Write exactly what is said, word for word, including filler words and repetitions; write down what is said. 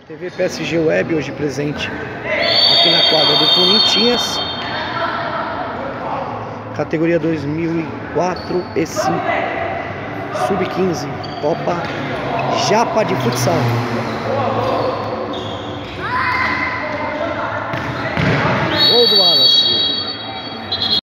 T V P S G Web hoje presente aqui na quadra do Corinthians, categoria dois mil e quatro e cinco, sub quinze, Copa Japa de Futsal.